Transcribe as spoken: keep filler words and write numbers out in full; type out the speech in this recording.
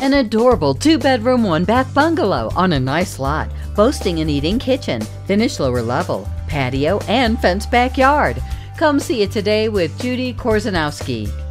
An adorable two-bedroom, one-bath bungalow on a nice lot, boasting an eating kitchen, finished lower level, patio, and fenced backyard. Come see it today with Judy Korzenowski.